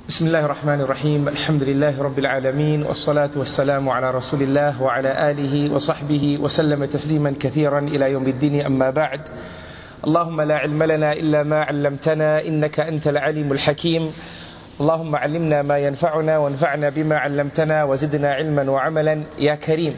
بسم الله الرحمن الرحيم الحمد لله رب العالمين والصلاة والسلام على رسول الله وعلى آله وصحبه وسلم تسليما كثيرا إلى يوم الدين أما بعد اللهم لا علم لنا إلا ما علمتنا إنك أنت العليم الحكيم اللهم علمنا ما ينفعنا وانفعنا بما علمتنا وزدنا علما وعملا يا كريم.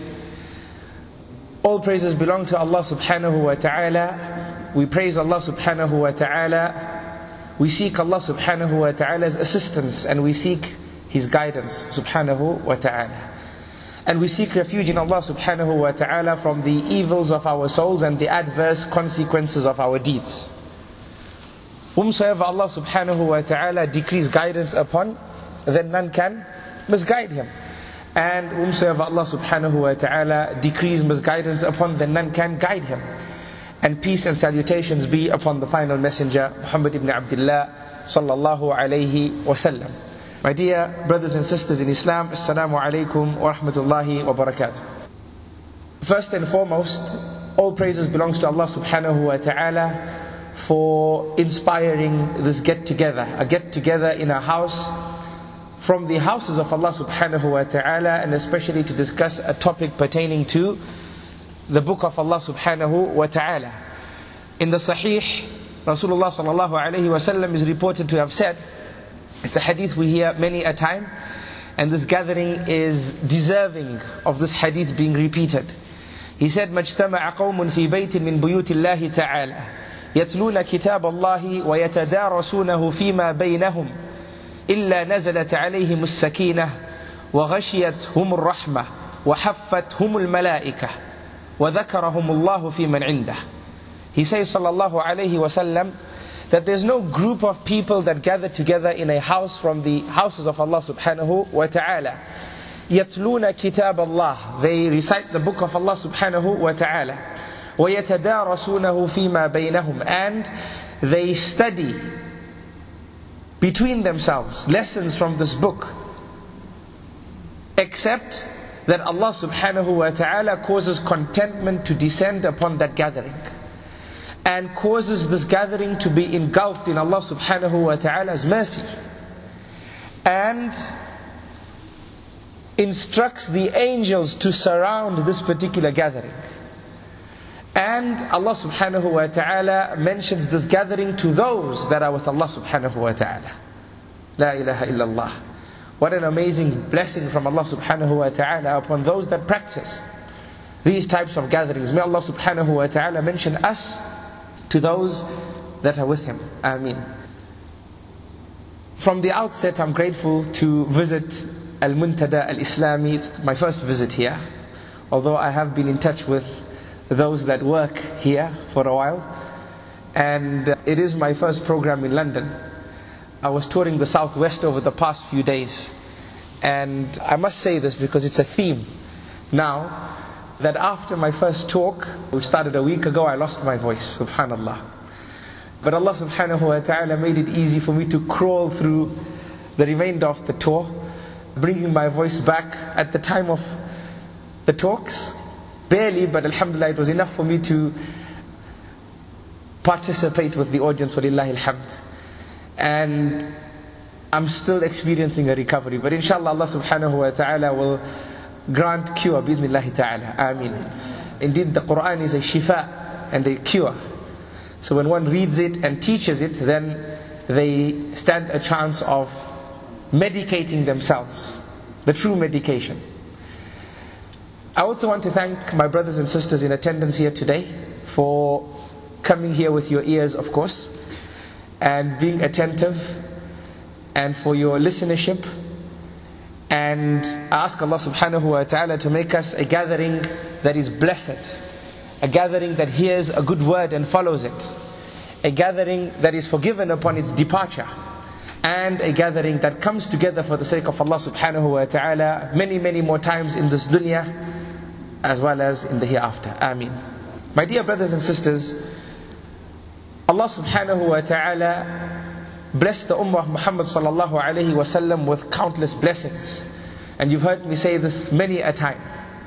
All praises belong to Allah subhanahu wa ta'ala. We praise Allah subhanahu wa ta'ala. We seek Allah subhanahu wa ta'ala's assistance and we seek His guidance subhanahu wa ta'ala. And we seek refuge in Allah subhanahu wa ta'ala from the evils of our souls and the adverse consequences of our deeds. Whomsoever Allah subhanahu wa ta'ala decrees guidance upon, then none can misguide him. And whomsoever Allah subhanahu wa ta'ala decrees misguidance upon, then none can guide him. And peace and salutations be upon the final messenger, Muhammad ibn Abdullah sallallahu alayhi wa sallam. My dear brothers and sisters in Islam, Assalamu alaikum wa rahmatullahi wa barakatuh. First and foremost, all praises belongs to Allah subhanahu wa ta'ala for inspiring this get-together, a get-together in a house from the houses of Allah subhanahu wa ta'ala, and especially to discuss a topic pertaining to the book of Allah subhanahu wa ta'ala. In the Sahih, Rasulullah sallallahu alayhi wa sallam is reported to have said, it's a hadith we hear many a time, and this gathering is deserving of this hadith being repeated. He said, مَجْتَمَعَ قَوْمٌ فِي بَيْتٍ مِّن بُيُوتِ اللَّهِ تَعَالَى يَتْلُونَ كِتَابَ اللَّهِ وَيَتَدَارَسُونَهُ فِيمَا بَيْنَهُمْ إِلَّا نَزَلَتْ عَلَيْهِمُ السَّكِينَةُ وَغَشِيَتْهُمُ الرَّحْمَةُ وَحَفَّتْهُمُ الْمَلَائِكَةُ وَذَكَرَهُمُ اللَّهُ فِي مَنْ عِنْدَهُ. He says sallallahu alayhi wa sallam that there's no group of people that gather together in a house from the houses of Allah subhanahu wa ta'ala. يَتْلُونَ كِتَابَ اللَّهِ, they recite the book of Allah subhanahu wa ta'ala. وَيَتَدَارَسُونَهُ فِي مَا بَيْنَهُمْ, and they study between themselves lessons from this book, except that Allah subhanahu wa ta'ala causes contentment to descend upon that gathering, and causes this gathering to be engulfed in Allah subhanahu wa ta'ala's mercy, and instructs the angels to surround this particular gathering. And Allah subhanahu wa ta'ala mentions this gathering to those that are with Allah subhanahu wa ta'ala. La ilaha illallah. What an amazing blessing from Allah subhanahu wa ta'ala upon those that practice these types of gatherings. May Allah subhanahu wa ta'ala mention us to those that are with Him. Ameen. From the outset, I'm grateful to visit Muntadah al-Islami. It's my first visit here, although I have been in touch with those that work here for a while. And it is my first program in London. I was touring the southwest over the past few days, and I must say this because it's a theme now, that after my first talk, which started a week ago, I lost my voice, subhanallah. But Allah subhanahu wa ta'ala made it easy for me to crawl through the remainder of the tour, bringing my voice back at the time of the talks. Barely, but alhamdulillah, it was enough for me to participate with the audience, walillahi alhamd. And I'm still experiencing a recovery, but inshallah Allah subhanahu wa ta'ala will grant cure bi'idhnillahi ta'ala. Ameen. Indeed, the Qur'an is a shifa and a cure. So when one reads it and teaches it, then they stand a chance of medicating themselves, the true medication. I also want to thank my brothers and sisters in attendance here today for coming here with your ears, of course, and being attentive, and for your listenership. And I ask Allah subhanahu wa ta'ala to make us a gathering that is blessed, a gathering that hears a good word and follows it, a gathering that is forgiven upon its departure, and a gathering that comes together for the sake of Allah subhanahu wa ta'ala many, many more times in this dunya as well as in the hereafter. Ameen. My dear brothers and sisters, Allah subhanahu wa ta'ala blessed the ummah of Muhammad sallallahu alayhi wa sallam with countless blessings. And you've heard me say this many a time.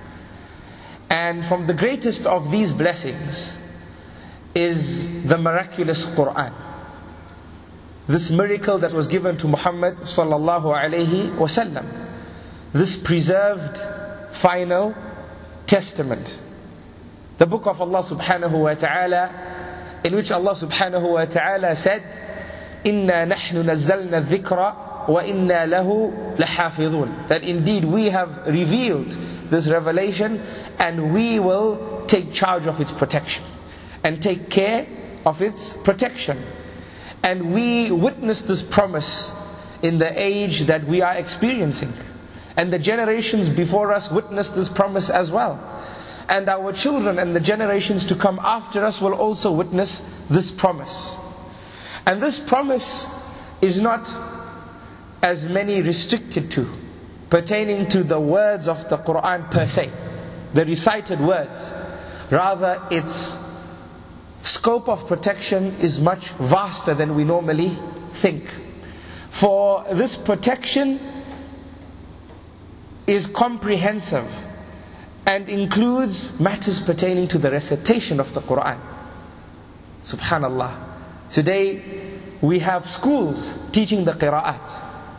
And from the greatest of these blessings is the miraculous Qur'an. this miracle that was given to Muhammad sallallahu alayhi wasallam, this preserved final testament, the book of Allah subhanahu wa ta'ala, in which Allah subhanahu wa ta'ala said, "Inna nahnu nazzalna dhikra wa inna lahu lahafidhun," that indeed we have revealed this revelation and we will take charge of its protection and take care of its protection. And we witness this promise in the age that we are experiencing, and the generations before us witnessed this promise as well, and our children and the generations to come after us will also witness this promise. And this promise is not, as many restricted to, pertaining to the words of the Qur'an per se, the recited words. Rather, its scope of protection is much vaster than we normally think. For this protection is comprehensive and includes matters pertaining to the recitation of the Qur'an. Subhanallah. Today we have schools teaching the qira'at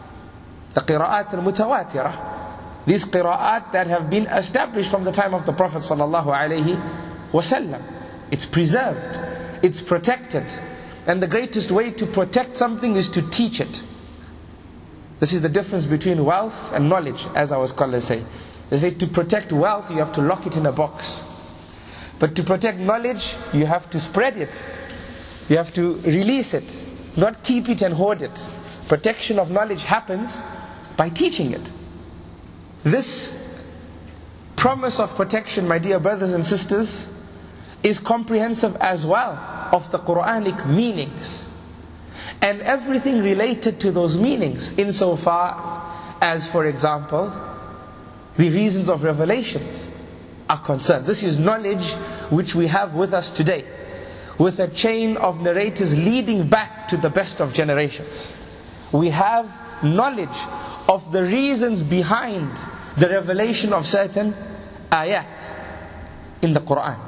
al-mutawatirah. These qira'at that have been established from the time of the Prophet sallallahu alaihi wasallam. It's preserved, it's protected. And the greatest way to protect something is to teach it. This is the difference between wealth and knowledge, as our scholars say. They say to protect wealth you have to lock it in a box, but to protect knowledge you have to spread it, you have to release it, not keep it and hoard it. Protection of knowledge happens by teaching it. This promise of protection, my dear brothers and sisters, is comprehensive as well of the Quranic meanings and everything related to those meanings, insofar as, for example, the reasons of revelations are concerned. This is knowledge which we have with us today, with a chain of narrators leading back to the best of generations. We have knowledge of the reasons behind the revelation of certain ayat in the Qur'an.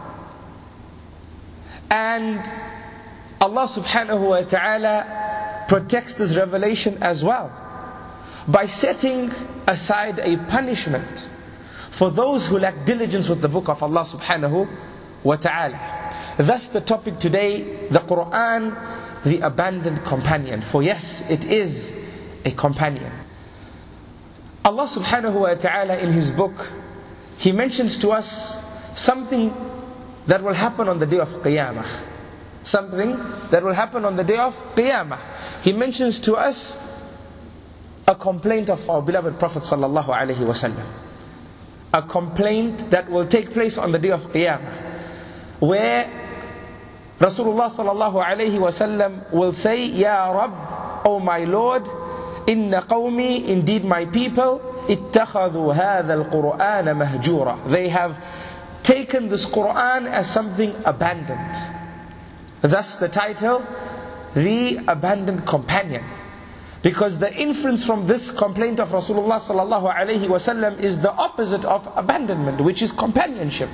And Allah subhanahu wa ta'ala protects this revelation as well by setting aside a punishment for those who lack diligence with the book of Allah subhanahu wa ta'ala. Thus the topic today, the Qur'an, the abandoned companion. For yes, it is a companion. Allah subhanahu wa ta'ala in His book, He mentions to us something that will happen on the day of Qiyamah. Something that will happen on the day of Qiyamah. He mentions to us a complaint of our beloved Prophet sallallahu alaihi wasallam. A complaint that will take place on the day of Qiyamah, where Rasulullah sallallahu alaihi wasallam will say, "Ya Rabb, O my Lord, inna qawmi, indeed my people, ittakhadhu hadha al-Qur'an mahjoora." They have taken this Qur'an as something abandoned. Thus the title, The Abandoned Companion. Because the inference from this complaint of Rasulullah sallallahu alaihi wasallam is the opposite of abandonment, which is companionship.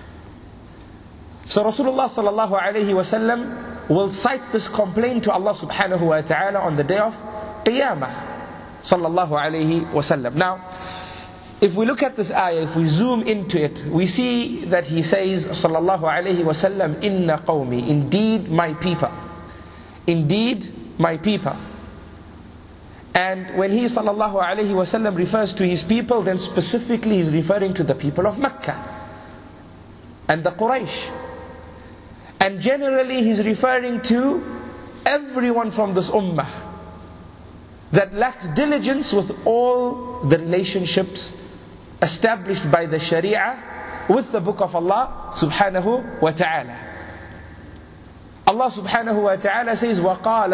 So Rasulullah sallallahu alaihi wasallam will cite this complaint to Allah subhanahu wa ta'ala on the day of Qiyamah sallallahu alaihi wasallam. Now, if we look at this ayah, if we zoom into it, we see that he says sallallahu alaihi wasallam, "Inna qawmi," indeed my people, indeed my people. And when he sallallahu alaihi wasallam refers to his people, then specifically he's referring to the people of Mecca and the Quraysh. And generally he's referring to everyone from this ummah that lacks diligence with all the relationships established by the Sharia with the book of Allah subhanahu wa ta'ala. Allah subhanahu wa ta'ala says, وَقَالَ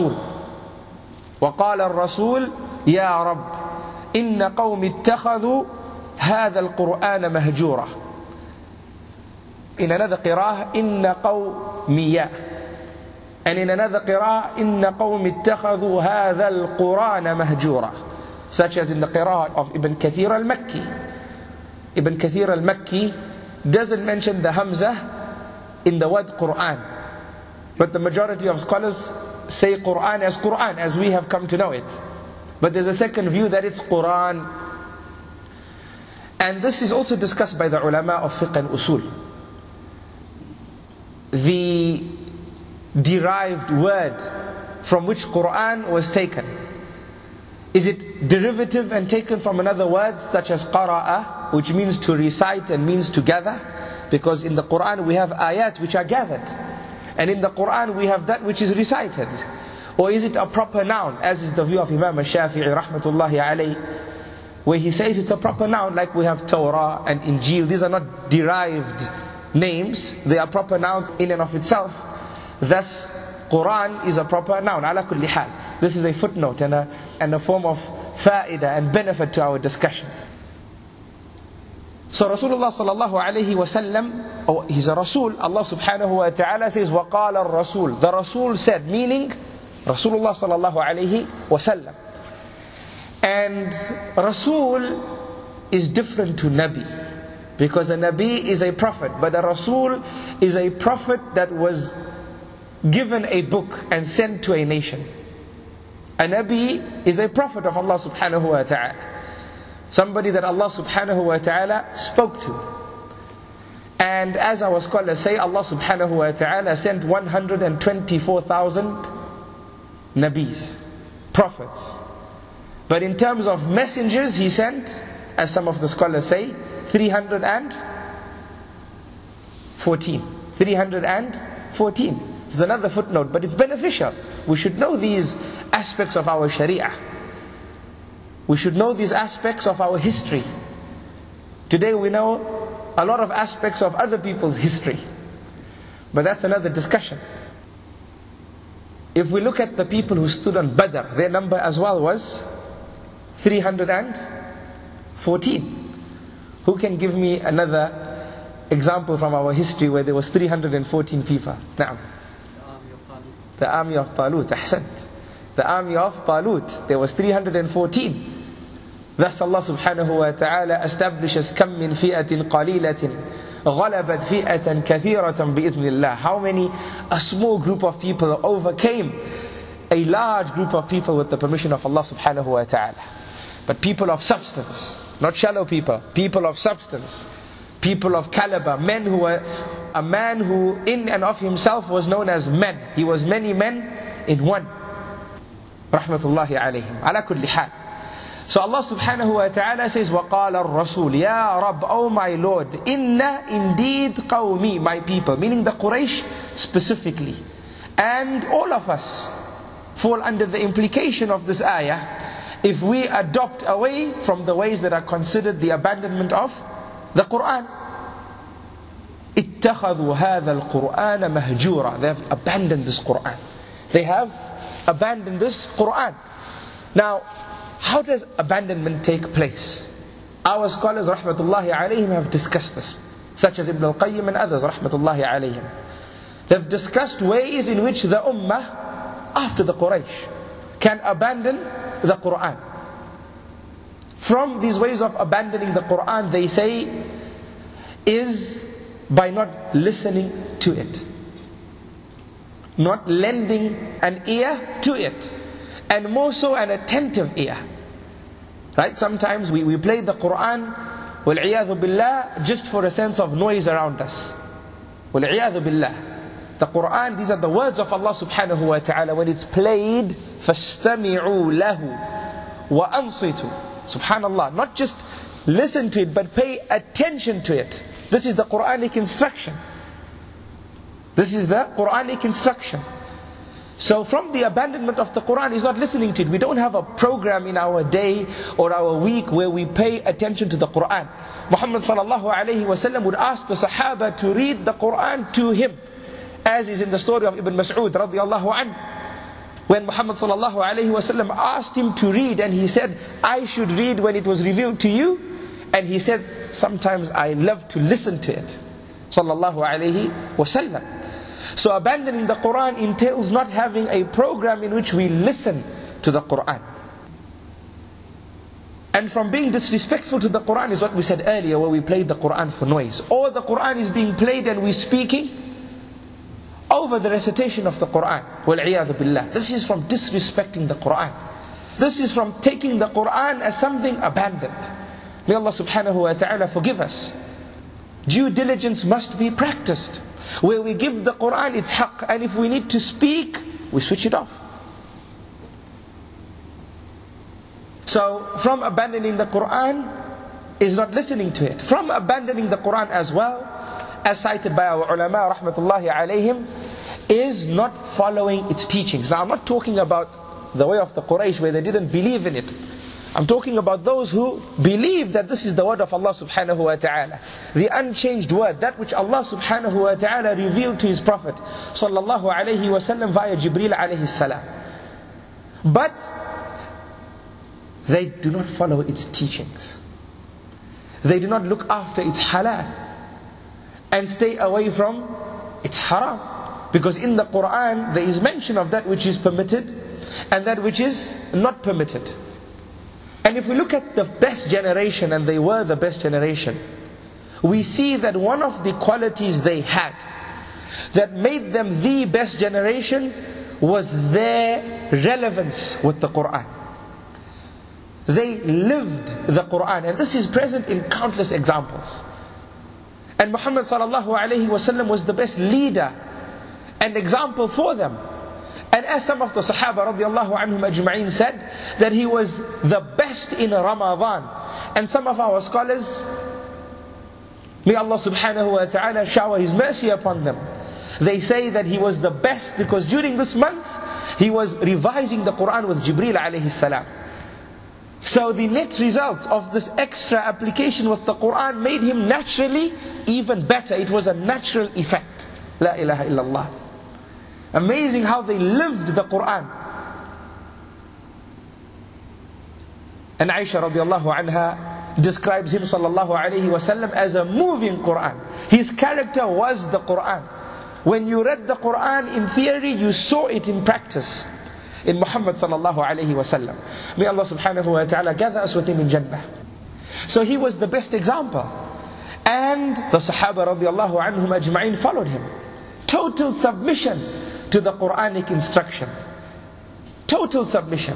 الرَّسُولُ يَا رَبِّ إِنَّ قَوْمِ اتَّخَذُوا هَذَا الْقُرْآنَ مَهْجُورًا. In another qira'ah, إِنَّ قَوْمِيَّ. And in another qira'ah, إِنَّ قَوْمِ اتَّخَذُوا هَذَا الْقُرْآنَ مَهْجُورًا. Such as in the qira'ah of Ibn Kathir al-Makki. Ibn Kathir al-Makki doesn't mention the Hamzah in the word Qur'an, but the majority of scholars say Qur'an as we have come to know it. But there's a second view that it's Qur'an. And this is also discussed by the ulama of fiqh and usul. The derived word from which Qur'an was taken. Is it derivative and taken from another word such as qara'a, which means to recite and means to gather? Because in the Qur'an we have ayat which are gathered. And in the Qur'an we have that which is recited. Or is it a proper noun, as is the view of Imam al-Shafi'i rahmatullahi alayhi, where he says it's a proper noun, like we have Torah and Injil. These are not derived names, they are proper nouns in and of itself. Thus Qur'an is a proper noun, ala kulli hal. This is a footnote and a form of fa'idah and benefit to our discussion. So Rasulullah sallallahu alayhi wa sallam, he's a Rasul. Allah subhanahu wa ta'ala says, وَقَالَ الرَّسُولُ. The Rasul said, meaning Rasulullah sallallahu alayhi wa sallam. And Rasul is different to Nabi, because a Nabi is a prophet, but a Rasul is a prophet that was given a book and sent to a nation. A Nabi is a prophet of Allah subhanahu wa ta'ala, somebody that Allah subhanahu wa ta'ala spoke to. And as our scholars say, Allah subhanahu wa ta'ala sent 124,000 Nabis, prophets. But in terms of messengers, He sent, as some of the scholars say, 314. 314. There's another footnote, but it's beneficial. We should know these aspects of our Sharia. We should know these aspects of our history. Today we know a lot of aspects of other people's history, but that's another discussion. If we look at the people who stood on Badr, their number as well was 314. Who can give me another example from our history where there was 314 people? Na'am. The army of Talut. Ahsant. The army of Talut, there was 314. Thus Allah subhanahu wa ta'ala establishes كَم مِّن فِئَةٍ قَلِيلَةٍ غَلَبَتْ فِئَةً كَثِيرَةً بِإِذْنِ اللَّهِ. How many? A small group of people overcame a large group of people with the permission of Allah subhanahu wa ta'ala. But people of substance, not shallow people, people of substance, people of caliber, men who were, a man who in and of himself was known as men. He was many men in one. Rahmatullahi alayhim. Ala kulli hal. So Allah subhanahu wa ta'ala says, وَقَالَ الرَّسُولِ Ya Rabb, O my Lord, inna indeed qawmi, my people, meaning the Quraysh specifically, and all of us fall under the implication of this ayah if we adopt away from the ways that are considered the abandonment of the Qur'an. اتخذوا هذا القرآن مهجورا. They have abandoned this Qur'an. They have abandoned this Qur'an. Now, how does abandonment take place? Our scholars rahmatullahi alayhim have discussed this, such as Ibn al-Qayyim and others rahmatullahi alayhim. They've discussed ways in which the ummah after the Quraysh can abandon the Qur'an. From these ways of abandoning the Qur'an, they say, is by not listening to it, not lending an ear to it, and more so an attentive ear. Right? Sometimes we play the Qur'an, wal-'iyadhu billah, just for a sense of noise around us. Wal-'iyadhu billah. The Qur'an, these are the words of Allah subhanahu wa ta'ala. When it's played, فَاسْتَمِعُوا لَهُ وَأَنصِتُوا. Subhanallah. Not just listen to it, but pay attention to it. This is the Qur'anic instruction. This is the Qur'anic instruction. So from the abandonment of the Qur'an is not listening to it. We don't have a program in our day or our week where we pay attention to the Qur'an. Muhammad sallallahu alayhi wa sallam would ask the Sahaba to read the Qur'an to him, as is in the story of Ibn Mas'ud radiyallahu anhu. When Muhammad sallallahu alayhi wa sallam asked him to read, and he said, I should read when it was revealed to you. And he said, sometimes I love to listen to it. Sallallahu alayhi wa sallam. So abandoning the Qur'an entails not having a program in which we listen to the Qur'an. And from being disrespectful to the Qur'an is what we said earlier, where we played the Qur'an for noise. Or the Qur'an is being played and we're speaking, over the recitation of the Qur'an. Wal-'iyadhu billah. This is from disrespecting the Qur'an. This is from taking the Qur'an as something abandoned. May Allah subhanahu wa ta'ala forgive us. Due diligence must be practiced, where we give the Qur'an its haqq, and if we need to speak, we switch it off. So from abandoning the Qur'an is not listening to it. From abandoning the Qur'an as well, as cited by our ulama rahmatullahi alayhim, is not following its teachings. Now I'm not talking about the way of the Quraysh where they didn't believe in it. I'm talking about those who believe that this is the word of Allah subhanahu wa ta'ala, the unchanged word, that which Allah subhanahu wa ta'ala revealed to His Prophet sallallahu alayhi wa sallam via Jibreel alayhi salam. But they do not follow its teachings. They do not look after its halal and stay away from its haram. Because in the Qur'an there is mention of that which is permitted and that which is not permitted. And if we look at the best generation, and they were the best generation, we see that one of the qualities they had that made them the best generation was their relevance with the Qur'an. They lived the Qur'an, and this is present in countless examples. And Muhammad sallallahu alayhi wa sallam was the best leader and example for them. And as some of the Sahaba radiallahu anhum ajma'in said, that he was the best in Ramadan. And some of our scholars, may Allah subhanahu wa ta'ala shower His mercy upon them, they say that he was the best because during this month he was revising the Qur'an with Jibreel alayhi salam. So the net result of this extra application with the Qur'an made him naturally even better. It was a natural effect. La ilaha illallah. Amazing how they lived the Qur'an. And Aisha radiallahu anha describes him sallallahu alayhi wa sallam as a moving Qur'an. His character was the Qur'an. When you read the Qur'an in theory, you saw it in practice in Muhammad sallallahu alayhi wa sallam. May Allah subhanahu wa ta'ala gather us with him in Jannah. So he was the best example. And the Sahaba radiallahu anhum ajma'in followed him. Total submission to the Quranic instruction. Total submission.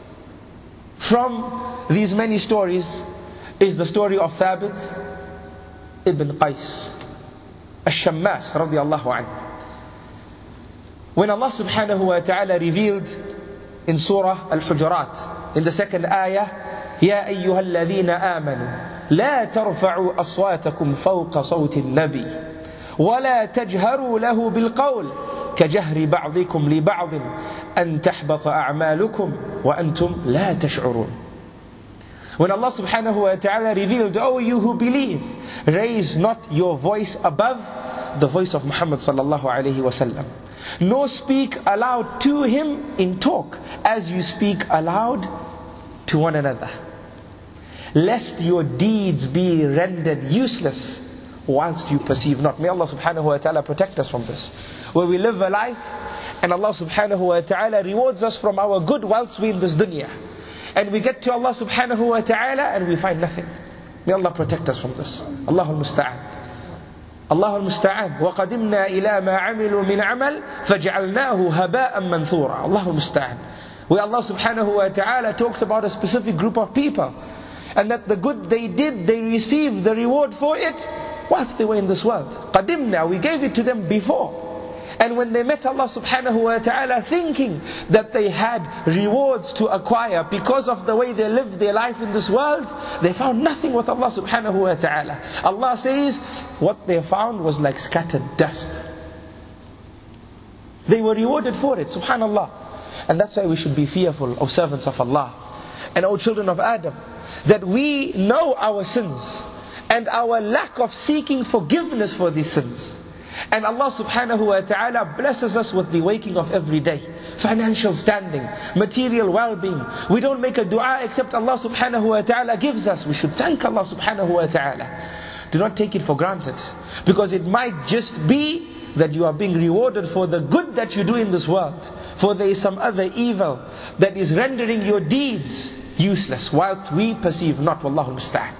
From these many stories is the story of Thabit ibn Qais al-Shammas radiallahu anhu. When Allah subhanahu wa ta'ala revealed in Surah Al-Hujurat, in the second ayah, يَا أَيُّهَا الَّذِينَ آمَنُوا لَا تَرْفَعُوا أَصْوَاتَكُمْ فَوْقَ صَوْتِ النَّبِيِّ وَلَا تَجْهَرُوا لَهُ بِالْقَوْلِ كَجَهْرِ بَعْضِكُمْ لِبَعْضٍ أَن تَحْبَطَ أَعْمَالُكُمْ وَأَنْتُمْ لَا تَشْعُرُونَ. When Allah subhanahu wa ta'ala revealed, O you who believe, raise not your voice above the voice of Muhammad sallallahu alayhi wa sallam, nor speak aloud to him in talk as you speak aloud to one another, lest your deeds be rendered useless whilst you perceive not. May Allah subhanahu wa ta'ala protect us from this, where we live a life and Allah subhanahu wa ta'ala rewards us from our good whilst we in this dunya, and we get to Allah subhanahu wa ta'ala and we find nothing. May Allah protect us from this. Allahul Musta'an. Allahul Musta'an. وَقَدِمْنَا إِلَى مَا عَمِلُوا مِنْ عَمَلٍ فَجَعَلْنَاهُ هَبَاءً مَنْثُورًا. Allahul Musta'an. Where Allah subhanahu wa ta'ala talks about a specific group of people, and that the good they did, they received the reward for it whilst they were in this world. قَدِمْنَا, we gave it to them before. And when they met Allah subhanahu wa ta'ala thinking that they had rewards to acquire because of the way they lived their life in this world, they found nothing with Allah subhanahu wa ta'ala. Allah says what they found was like scattered dust. They were rewarded for it, subhanallah. And that's why we should be fearful, O servants of Allah and O children of Adam, that we know our sins and our lack of seeking forgiveness for these sins. And Allah subhanahu wa ta'ala blesses us with the waking of every day, financial standing, material well-being. We don't make a dua except Allah subhanahu wa ta'ala gives us. We should thank Allah subhanahu wa ta'ala. Do not take it for granted, because it might just be that you are being rewarded for the good that you do in this world, for there is some other evil that is rendering your deeds useless whilst we perceive not. Wallahu musta'an.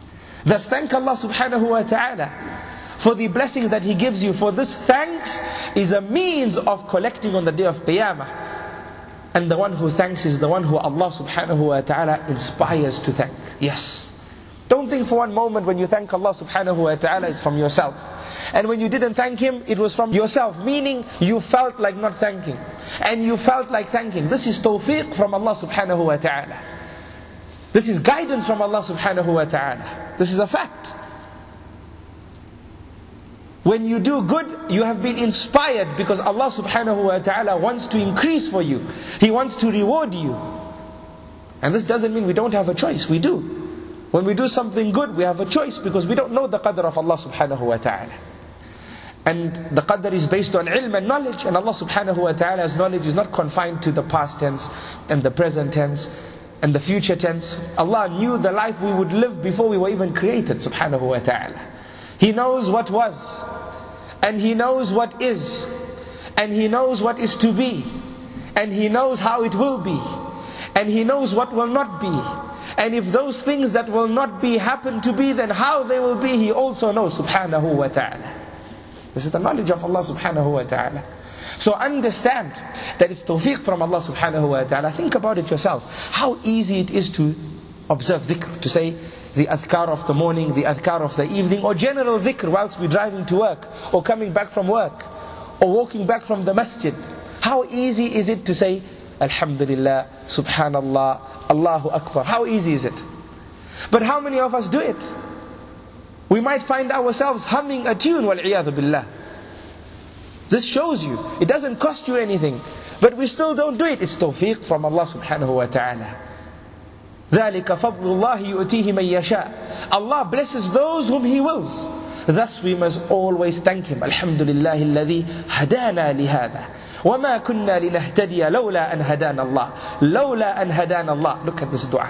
Thus thank Allah subhanahu wa ta'ala for the blessings that He gives you. For this thanks is a means of collecting on the day of Qiyamah. And the one who thanks is the one who Allah subhanahu wa ta'ala inspires to thank. Yes. Don't think for one moment when you thank Allah subhanahu wa ta'ala, it's from yourself. And when you didn't thank Him, it was from yourself. Meaning, you felt like not thanking. And you felt like thanking. This is tawfiq from Allah subhanahu wa ta'ala. This is guidance from Allah subhanahu wa ta'ala. This is a fact. When you do good, you have been inspired because Allah subhanahu wa ta'ala wants to increase for you. He wants to reward you. And this doesn't mean we don't have a choice. We do. When we do something good, we have a choice because we don't know the qadr of Allah subhanahu wa ta'ala. And the qadr is based on ilm and knowledge. And Allah subhanahu wa ta'ala's knowledge is not confined to the past tense and the present tense and the future tense. Allah knew the life we would live before we were even created, subhanahu wa ta'ala. He knows what was, and He knows what is, and He knows what is to be, and He knows how it will be, and He knows what will not be. And if those things that will not be happen to be, then how they will be, He also knows, subhanahu wa ta'ala. This is the knowledge of Allah subhanahu wa ta'ala. So understand that it's tawfiq from Allah subhanahu wa ta'ala. Think about it yourself. How easy it is to observe dhikr, to say the adhkar of the morning, the adhkar of the evening, or general dhikr whilst we're driving to work, or coming back from work, or walking back from the masjid. How easy is it to say, Alhamdulillah, Subhanallah, Allahu Akbar. How easy is it? But how many of us do it? We might find ourselves humming a tune, wal-'iyadhu billah. This shows you, it doesn't cost you anything, but we still don't do it. It's tawfiq from Allah subhanahu wa ta'ala. ذَلِكَ فَضْلُ اللَّهِ يُؤْتِيهِ مَنْ يَشَاءُ. Allah blesses those whom He wills. Thus we must always thank Him. Alhamdulillah alladhi hadana lihada. وَمَا كُنَّا لِنَهْتَدِيَ لَوْلَا أَنْ هَدَانَ اللَّهِ. لَوْلَا أَنْ هَدَانَ اللَّهِ. Look at this dua.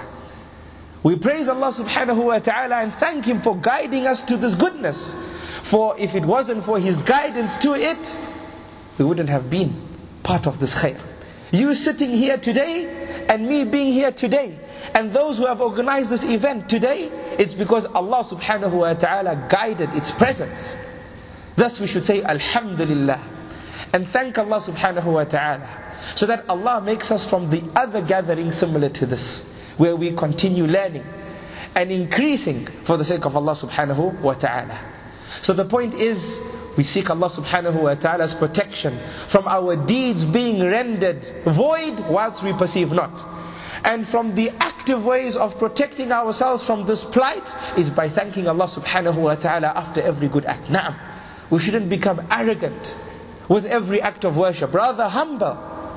We praise Allah subhanahu wa ta'ala and thank Him for guiding us to this goodness. For if it wasn't for His guidance to it, we wouldn't have been part of this khair. You sitting here today, and me being here today, and those who have organized this event today, it's because Allah subhanahu wa ta'ala guided its presence. Thus we should say Alhamdulillah and thank Allah subhanahu wa ta'ala, so that Allah makes us from the other gatherings similar to this, where we continue learning and increasing for the sake of Allah subhanahu wa ta'ala. So the point is, we seek Allah subhanahu wa ta'ala's protection from our deeds being rendered void whilst we perceive not. And from the active ways of protecting ourselves from this plight is by thanking Allah subhanahu wa ta'ala after every good act. Naam, we shouldn't become arrogant with every act of worship, rather humble.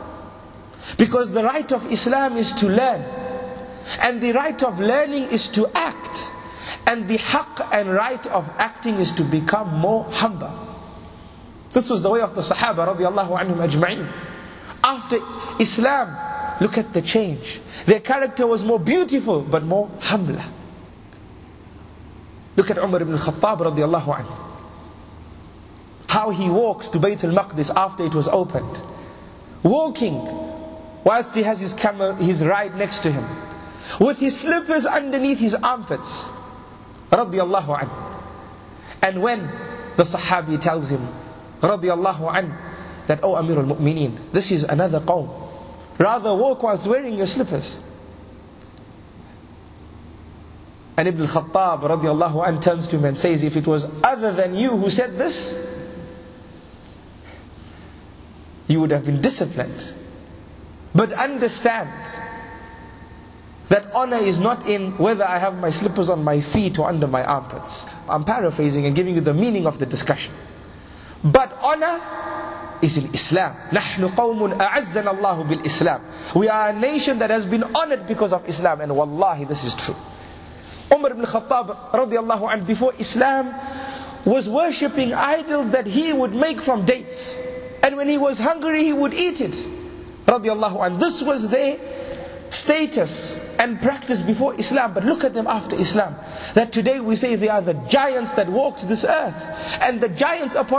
Because the right of Islam is to learn, and the right of learning is to act, and the haqq and right of acting is to become more humble. This was the way of the Sahaba radiallahu anhum ajma'in. After Islam, look at the change. Their character was more beautiful, but more humble. Look at Umar ibn Khattab radiallahu anhu. How he walks to Bayt al-Maqdis after it was opened. Walking, whilst he has his camel, his ride next to him, with his slippers underneath his armpits. Radiallahu anhu. And when the Sahabi tells him, Radiallahu anhu, that, oh Amir al-Mu'mineen, this is another qawm. Rather walk whilst wearing your slippers. And Ibn al-Khattab radiallahu anhu turns to him and says, if it was other than you who said this, you would have been disciplined. But understand that honor is not in whether I have my slippers on my feet or under my armpits. I'm paraphrasing and giving you the meaning of the discussion. But honor is in Islam. نحن قوم أعزنا الله بالإسلام. We are a nation that has been honored because of Islam, and wallahi this is true. Umar ibn Khattab radiallahu anhu, before Islam, was worshipping idols that he would make from dates, and when he was hungry he would eat it, radiallahu anhu. This was their status and practice before Islam. But look at them after Islam, that today we say they are the giants that walked this earth, and the giants upon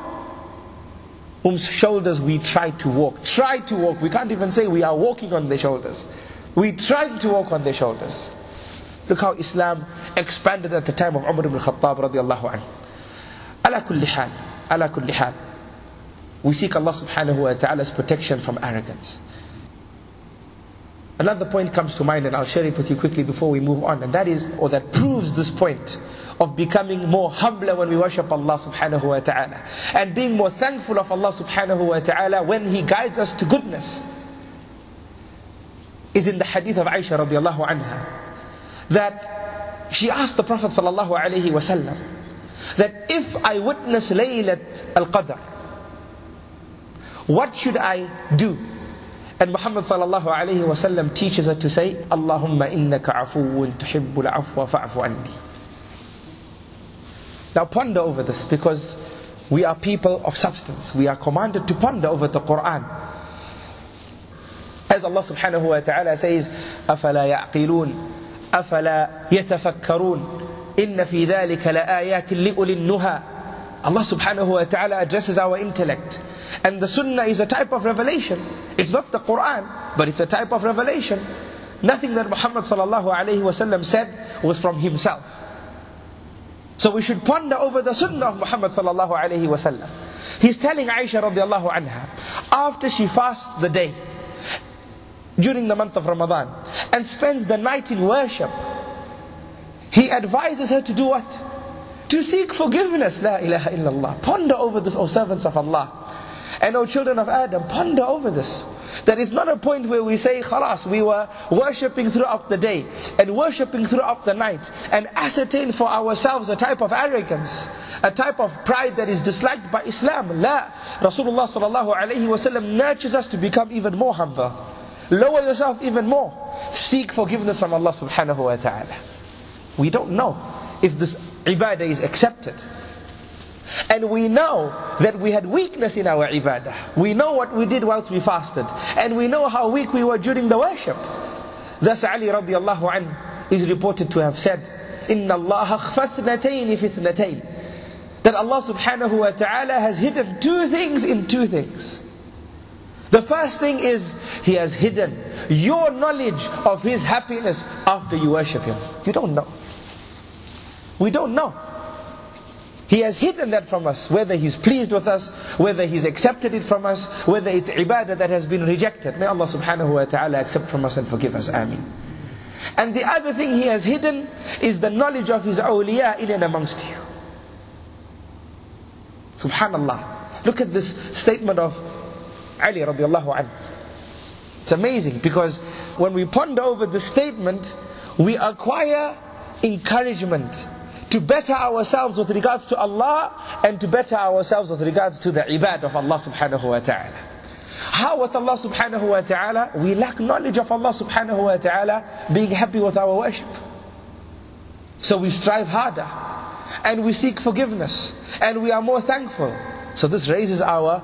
whose shoulders we try to walk. We can't even say we are walking on their shoulders. We tried to walk on their shoulders. Look how Islam expanded at the time of Umar ibn Khattab radiallahu anhu. Ala kulli hal. We seek Allah subhanahu wa ta'ala's protection from arrogance. Another point comes to mind, and I'll share it with you quickly before we move on, and that is, or that proves this point of becoming more humbler when we worship Allah subhanahu wa ta'ala, and being more thankful of Allah subhanahu wa ta'ala when He guides us to goodness, is in the hadith of Aisha radiallahu anha, that she asked the Prophet sallallahu alayhi wasallam that if I witness Laylat al-Qadr, what should I do? And Muhammad sallallahu alayhi wasallam teaches her to say, Allahumma innaka afuwun tuhibbul afwa fa'fu anni. Now ponder over this, because we are people of substance. We are commanded to ponder over the Qur'an. As Allah subhanahu wa ta'ala says, أَفَلَا يَعْقِلُونَ أَفَلَا يَتَفَكَّرُونَ إِنَّ فِي ذَلِكَ لَآيَاتٍ لِأُولِي النُّهَى. Allah subhanahu wa ta'ala addresses our intellect. And the sunnah is a type of revelation. It's not the Qur'an, but it's a type of revelation. Nothing that Muhammad sallallahu alayhi wasallam said was from himself. So we should ponder over the sunnah of Muhammad sallallahu alayhi wasallam. He's telling Aisha radiallahu anha, after she fasts the day during the month of Ramadan and spends the night in worship, he advises her to do what? To seek forgiveness. La ilaha illallah. Ponder over this, O servants of Allah. And O children of Adam, ponder over this. That is not a point where we say, khalas, we were worshipping throughout the day and worshipping throughout the night, and ascertain for ourselves a type of arrogance, a type of pride that is disliked by Islam. La. Rasulullah sallallahu alayhi wasallam nurtures us to become even more humble. Lower yourself even more. Seek forgiveness from Allah subhanahu wa ta'ala. We don't know if this ibadah is accepted. And we know that we had weakness in our ibadah. We know what we did whilst we fasted. And we know how weak we were during the worship. Thus Ali radiallahu anhu is reported to have said, إِنَّ اللَّهَ اخْفَثْنَتَيْنِ فِثْنَتَيْنِ. That Allah subhanahu wa ta'ala has hidden two things in two things. The first thing is, He has hidden your knowledge of His happiness after you worship Him. You don't know. We don't know. He has hidden that from us, whether He's pleased with us, whether He's accepted it from us, whether it's ibadah that has been rejected. May Allah subhanahu wa ta'ala accept from us and forgive us. Ameen. And the other thing He has hidden is the knowledge of His awliya in and amongst you. Subhanallah. Look at this statement of Ali radiallahu anhu. It's amazing, because when we ponder over this statement, we acquire encouragement to better ourselves with regards to Allah, and to better ourselves with regards to the ibad of Allah subhanahu wa ta'ala. How with Allah subhanahu wa ta'ala? We lack knowledge of Allah subhanahu wa ta'ala, being happy with our worship. So we strive harder, and we seek forgiveness, and we are more thankful. So this raises our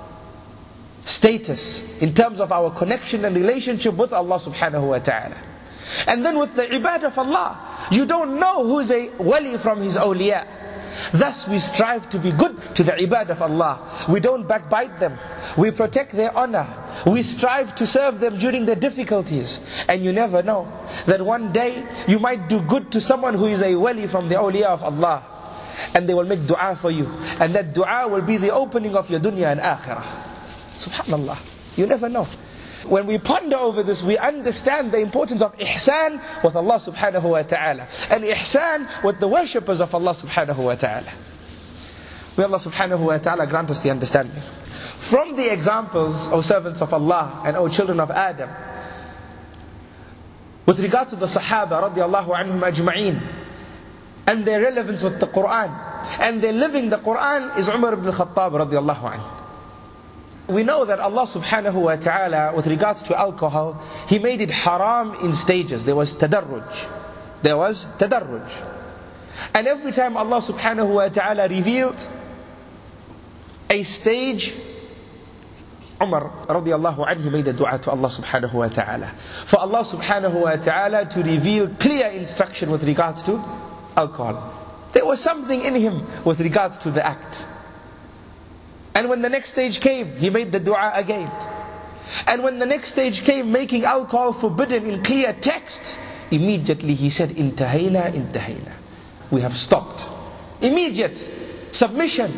status in terms of our connection and relationship with Allah subhanahu wa ta'ala. And then with the ibadah of Allah, you don't know who is a wali from his awliya. Thus we strive to be good to the ibadah of Allah. We don't backbite them. We protect their honor. We strive to serve them during their difficulties. And you never know that one day you might do good to someone who is a wali from the awliya of Allah, and they will make dua for you, and that dua will be the opening of your dunya and akhirah. Subhanallah. You never know. When we ponder over this, we understand the importance of ihsan with Allah subhanahu wa ta'ala, and ihsan with the worshippers of Allah subhanahu wa ta'ala. May Allah subhanahu wa ta'ala grant us the understanding. From the examples, O servants of Allah and O children of Adam, with regard to the Sahaba radiallahu anhum ajma'een, and their relevance with the Qur'an, and their living the Qur'an, is Umar ibn Khattab radiallahu anhu. We know that Allah subhanahu wa ta'ala, with regards to alcohol, He made it haram in stages. There was tadarruj. And every time Allah subhanahu wa ta'ala revealed a stage, Umar radiallahu anhu made a dua to Allah subhanahu wa ta'ala, for Allah subhanahu wa ta'ala to reveal clear instruction with regards to alcohol. There was something in him with regards to the act. And when the next stage came, he made the dua again. And when the next stage came, making alcohol forbidden in clear text, immediately he said, Intahayna. We have stopped. Immediate submission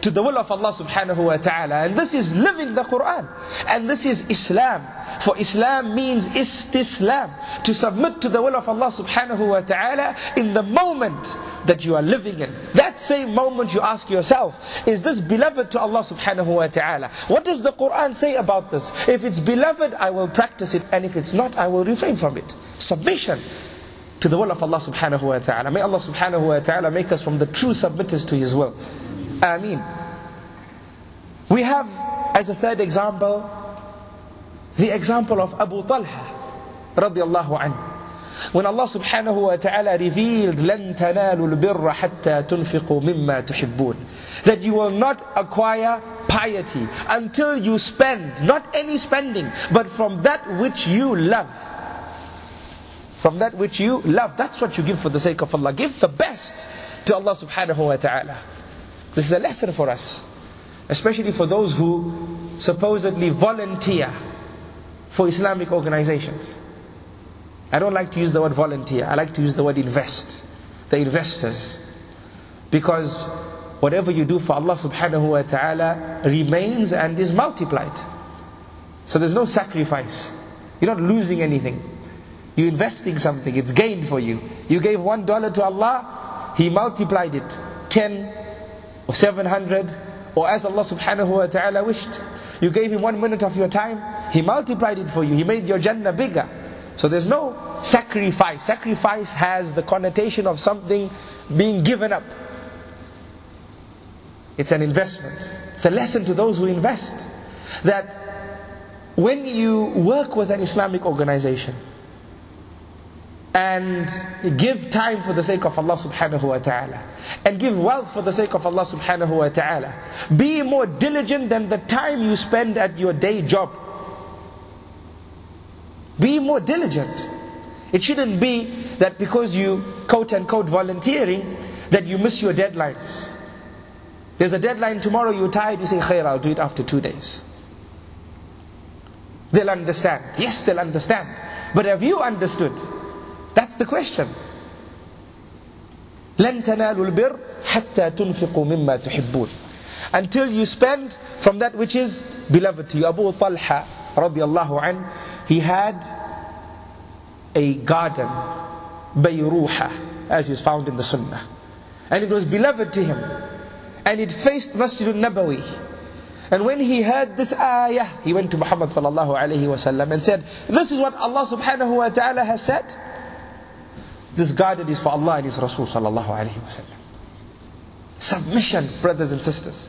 to the will of Allah subhanahu wa ta'ala. And this is living the Qur'an. And this is Islam. For Islam means istislam, to submit to the will of Allah subhanahu wa ta'ala in the moment that you are living in. That same moment you ask yourself, is this beloved to Allah subhanahu wa ta'ala? What does the Qur'an say about this? If it's beloved, I will practice it. And if it's not, I will refrain from it. Submission to the will of Allah subhanahu wa ta'ala. May Allah subhanahu wa ta'ala make us from the true submitters to His will. Ameen. We have as a third example the example of Abu Talha radiallahu anhu. When Allah subhanahu wa ta'ala revealed لَن تَنَالُوا الْبِرَّ حَتَّى تُنْفِقُوا مِمَّا تُحِبُّونَ, that you will not acquire piety until you spend, not any spending, but from that which you love. From that which you love. That's what you give for the sake of Allah. Give the best to Allah subhanahu wa ta'ala. This is a lesson for us, especially for those who supposedly volunteer for Islamic organizations. I don't like to use the word volunteer, I like to use the word invest. The investors. Because whatever you do for Allah subhanahu wa ta'ala remains and is multiplied. So there's no sacrifice. You're not losing anything. You're investing something, it's gained for you. You gave $1 to Allah, He multiplied it 10 or 700, or as Allah subhanahu wa ta'ala wished. You gave Him 1 minute of your time, He multiplied it for you. He made your Jannah bigger. So there's no sacrifice. Sacrifice has the connotation of something being given up. It's an investment. It's a lesson to those who invest, that when you work with an Islamic organization and give time for the sake of Allah subhanahu wa ta'ala, and give wealth for the sake of Allah subhanahu wa ta'ala, be more diligent than the time you spend at your day job. Be more diligent. It shouldn't be that because you quote unquote volunteering, that you miss your deadlines. There's a deadline tomorrow, you're tired, you say, khair, I'll do it after 2 days. They'll understand. Yes, they'll understand. But have you understood? That's the question. لَن تَنَالُوا الْبِرَّ حَتَّى تُنْفِقُوا مِمَّا تُحِبُّونَ, until you spend from that which is beloved to you. Abu Talha radiallahu anhu, he had a garden, Bayruha, as is found in the Sunnah, and it was beloved to him, and it faced Masjid al-Nabawi. And when he heard this ayah, he went to Muhammad sallallahu alayhi wa sallam and said, this is what Allah subhanahu wa ta'ala has said. This garden is for Allah and His Rasul sallallahu alayhi wa sallam. Submission, brothers and sisters.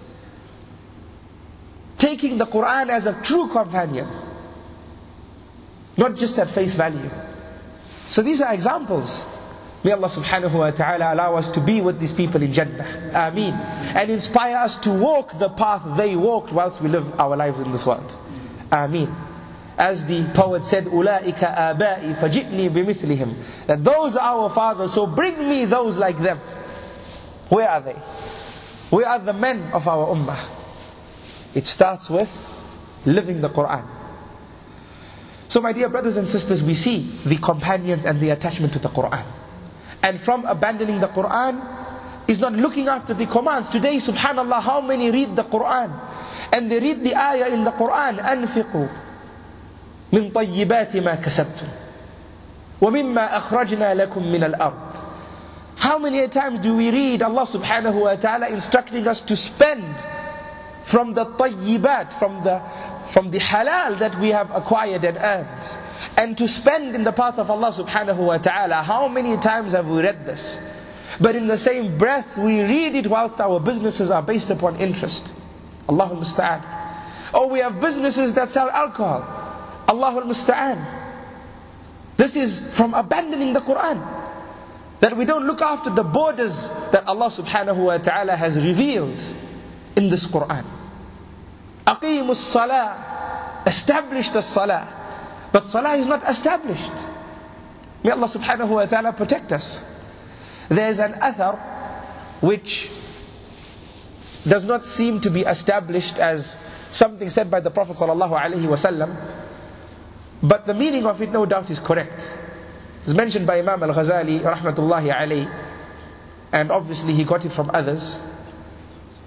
Taking the Qur'an as a true companion, not just at face value. So these are examples. May Allah subhanahu wa ta'ala allow us to be with these people in Jannah. Ameen. And inspire us to walk the path they walked whilst we live our lives in this world. Ameen. As the poet said, أُولَٰئِكَ آبَائِي فَجِئْنِي بِمِثْلِهِمْ, that those are our fathers, so bring me those like them. Where are they? Where are the men of our ummah? It starts with living the Qur'an. So my dear brothers and sisters, we see the companions and the attachment to the Qur'an. And from abandoning the Qur'an is not looking after the commands. Today, subhanallah, how many read the Qur'an? And they read the ayah in the Qur'an, أَنْفِقُوا مِنْ طَيِّبَاتِ مَا كَسَبْتُمْ وَمِمَّا أَخْرَجْنَا لَكُمْ مِنَ الْأَرْضِ. How many times do we read Allah subhanahu wa ta'ala instructing us to spend from the tayyibat, from the halal that we have acquired and earned, and to spend in the path of Allah subhanahu wa ta'ala? How many times have we read this? But in the same breath we read it whilst our businesses are based upon interest. Allahul Musta'an. Or we have businesses that sell alcohol. Allahul Musta'an. This is from abandoning the Qur'an, that we don't look after the borders that Allah subhanahu wa ta'ala has revealed in this Qur'an. Aqimus salah, establish the salah. But salah is not established. May Allah subhanahu wa ta'ala protect us. There's an athar which does not seem to be established as something said by the Prophet sallallahu alaihi wasallam, but the meaning of it no doubt is correct. It's mentioned by Imam al-Ghazali rahmatullahi alayhi, and obviously he got it from others.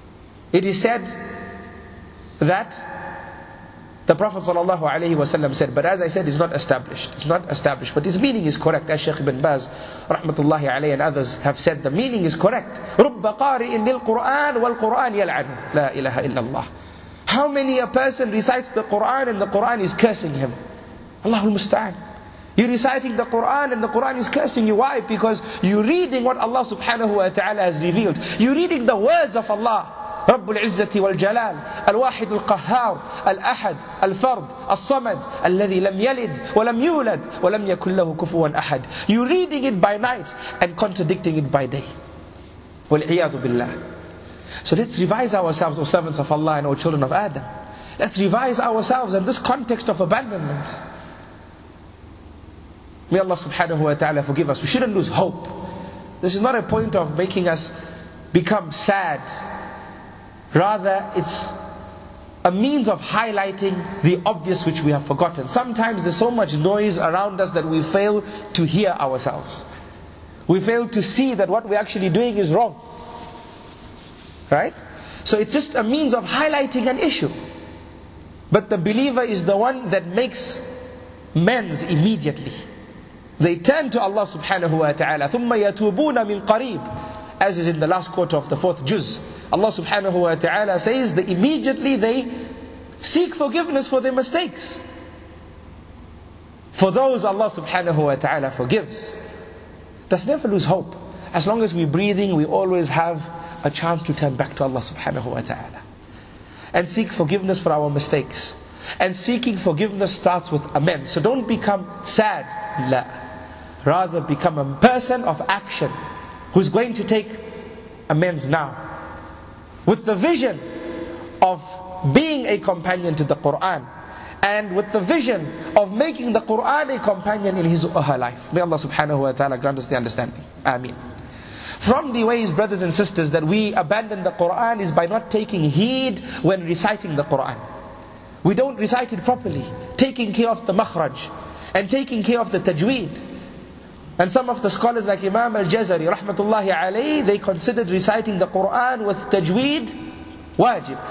It is said that the Prophet ﷺ said, but as I said, it's not established. It's not established, but its meaning is correct. As Sheikh Ibn Baz, rahmatullahi alayhi, and others have said, the meaning is correct. رُبَّ قَارِئٍ لِلْقُرْآنِ وَالْقُرْآنِ يَلْعَنُ لَا إِلَهَ إِلَّا اللَّهِ. How many a person recites the Qur'an and the Qur'an is cursing him? Allahul Musta'an. You're reciting the Qur'an and the Qur'an is cursing you. Why? Because you're reading what Allah subhanahu wa ta'ala has revealed. You're reading the words of Allah. رب العزة والجلال الواحد القهار الأحد الفرد الصمد الذي لم يلد ولم يولد ولم يكن له كفوا أحد. You're reading it by night and contradicting it by day. وَالْعِيَاذُ بِاللَّهِ. So let's revise ourselves, O servants of Allah and O children of Adam. Let's revise ourselves in this context of abandonment. May Allah subhanahu wa ta'ala forgive us. We shouldn't lose hope. This is not a point of making us become sad. Rather, it's a means of highlighting the obvious which we have forgotten. Sometimes there's so much noise around us that we fail to hear ourselves. We fail to see that what we're actually doing is wrong. Right? So it's just a means of highlighting an issue. But the believer is the one that makes amends immediately. They turn to Allah subhanahu wa ta'ala. ثُمَّ يَتُوبُونَ مِنْ قَرِيبٍ. As is in the last quarter of the 4th juz. Allah subhanahu wa ta'ala says that immediately they seek forgiveness for their mistakes. For those Allah subhanahu wa ta'ala forgives. Let's never lose hope. As long as we're breathing, we always have a chance to turn back to Allah subhanahu wa ta'ala. And seek forgiveness for our mistakes. And seeking forgiveness starts with amends. So don't become sad. La. Rather become a person of action who's going to take amends now. With the vision of being a companion to the Qur'an. And with the vision of making the Qur'an a companion in his or her life. May Allah subhanahu wa ta'ala grant us the understanding. Ameen. From the ways, brothers and sisters, that we abandon the Qur'an is by not taking heed when reciting the Qur'an. We don't recite it properly. Taking care of the makhraj. And taking care of the tajweed. And some of the scholars like Imam al-Jazari, rahmatullahi alayhi, they considered reciting the Qur'an with tajweed wajib.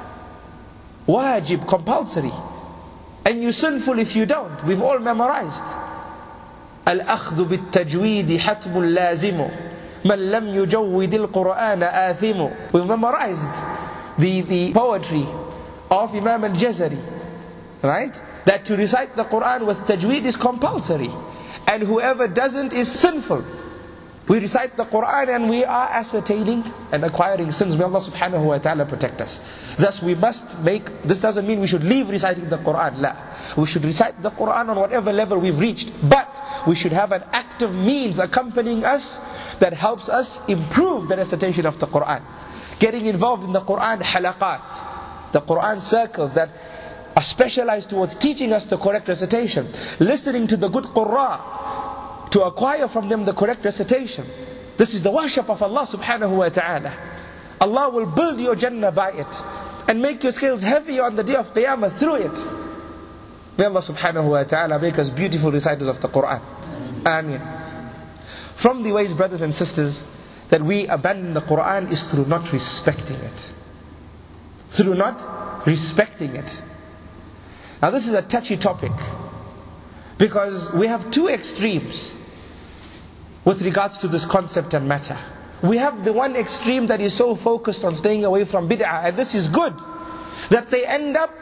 Wajib, compulsory. And you're sinful if you don't. We've all memorized. Al-akhdhu bit-tajweedi hatmun lazimu. Man lam yujawwid al-Qur'ana athimu. We've memorized the poetry of Imam al-Jazari. Right? That to recite the Qur'an with tajweed is compulsory. And whoever doesn't is sinful. We recite the Qur'an and we are ascertaining and acquiring sins. May Allah subhanahu wa ta'ala protect us. Thus we must make, this doesn't mean we should leave reciting the Qur'an. La. We should recite the Qur'an on whatever level we've reached. But we should have an active means accompanying us that helps us improve the recitation of the Qur'an. Getting involved in the Qur'an halaqat. The Qur'an circles that are specialized towards teaching us the correct recitation. Listening to the good qurra to acquire from them the correct recitation. This is the worship of Allah subhanahu wa ta'ala. Allah will build your Jannah by it and make your scales heavy on the day of Qiyamah through it. May Allah subhanahu wa ta'ala make us beautiful reciters of the Qur'an. Ameen. From the ways, brothers and sisters, that we abandon the Qur'an is through not respecting it. Through not respecting it. Now this is a touchy topic, because we have two extremes with regards to this concept and matter. We have the one extreme that is so focused on staying away from bid'ah, and this is good, that they end up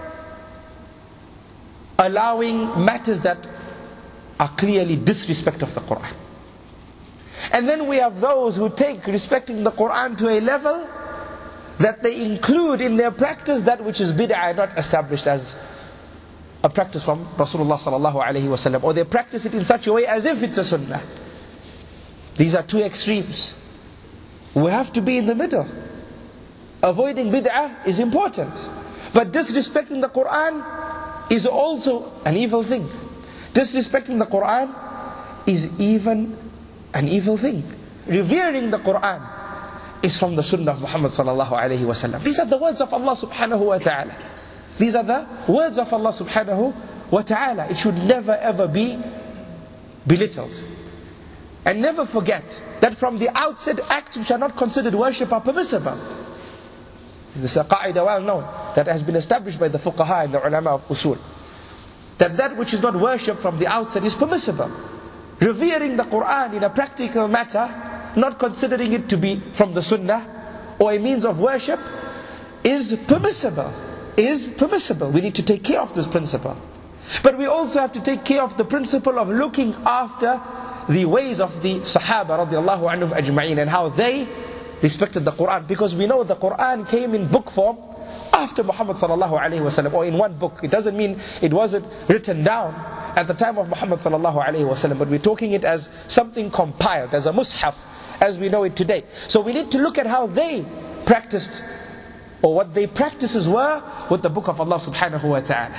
allowing matters that are clearly disrespect of the Qur'an. And then we have those who take respecting the Qur'an to a level that they include in their practice that which is bid'ah, not established as a practice from Rasulullah sallallahu alaihi wasallam, or they practice it in such a way as if it's a sunnah. These are two extremes. We have to be in the middle. Avoiding bid'ah is important, but disrespecting the Qur'an is also an evil thing. Disrespecting the Qur'an is even an evil thing. Revering the Qur'an is from the sunnah of Muhammad sallallahu alaihi wasallam. These are the words of Allah subhanahu wa ta'ala. These are the words of Allah subhanahu wa ta'ala. It should never ever be belittled. And never forget that from the outset, acts which are not considered worship are permissible. This is a qa'idah well known that has been established by the fuqaha and the ulama of usul, that which is not worshipped from the outset is permissible. Revering the Qur'an in a practical matter, not considering it to be from the sunnah or a means of worship, is permissible. We need to take care of this principle. But we also have to take care of the principle of looking after the ways of the Sahaba radiallahu anhum ajma'in, and how they respected the Qur'an. Because we know the Qur'an came in book form after Muhammad sallallahu alayhi wasallam, or in one book. It doesn't mean it wasn't written down at the time of Muhammad sallallahu alayhi wasallam, but we're talking it as something compiled, as a mushaf, as we know it today. So we need to look at how they practiced, or what their practices were with the book of Allah subhanahu wa ta'ala.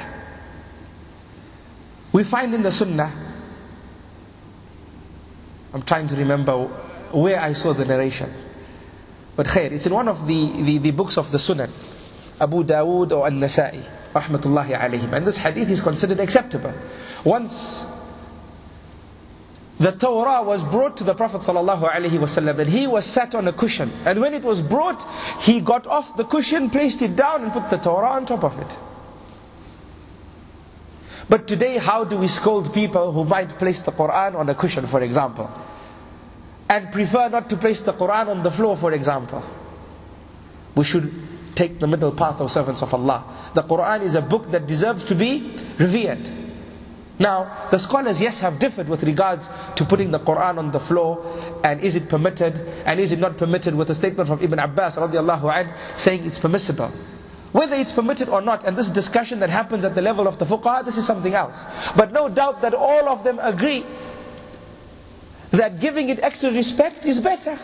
We find in the sunnah, I'm trying to remember where I saw the narration, but khair, it's in one of the books of the Sunan, Abu Dawood or An-Nasa'i rahmatullahi alayhim, and this hadith is considered acceptable. Once the Torah was brought to the Prophet sallallahu alaihi wasallam, and he was sat on a cushion, and when it was brought, he got off the cushion, placed it down, and put the Torah on top of it. But today, how do we scold people who might place the Qur'an on a cushion, for example, and prefer not to place the Qur'an on the floor, for example? We should take the middle path of servants of Allah. The Qur'an is a book that deserves to be revered. Now, the scholars, yes, have differed with regards to putting the Qur'an on the floor, and is it permitted, and is it not permitted, with a statement from Ibn Abbas radiallahu anhu saying it's permissible. Whether it's permitted or not, and this discussion that happens at the level of the fuqaha, this is something else. But no doubt that all of them agree that giving it extra respect is better.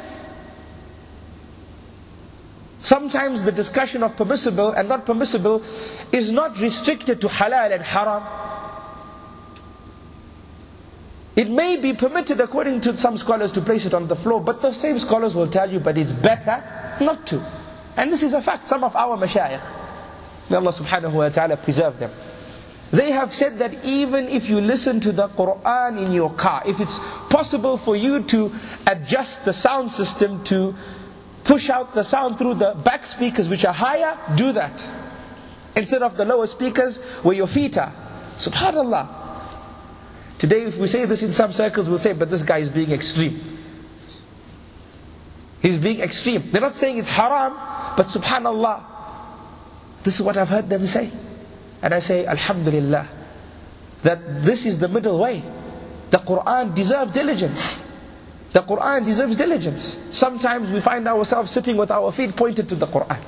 Sometimes the discussion of permissible and not permissible is not restricted to halal and haram. It may be permitted according to some scholars to place it on the floor, but the same scholars will tell you, but it's better not to. And this is a fact. Some of our mashayikh, may Allah subhanahu wa ta'ala preserve them, they have said that even if you listen to the Qur'an in your car, if it's possible for you to adjust the sound system to push out the sound through the back speakers which are higher, do that, instead of the lower speakers where your feet are. Subhanallah. Today if we say this in some circles, we'll say, but this guy is being extreme. He's being extreme. They're not saying it's haram, but subhanallah, this is what I've heard them say. And I say, alhamdulillah, that this is the middle way. The Qur'an deserves diligence. The Qur'an deserves diligence. Sometimes we find ourselves sitting with our feet pointed to the Qur'an.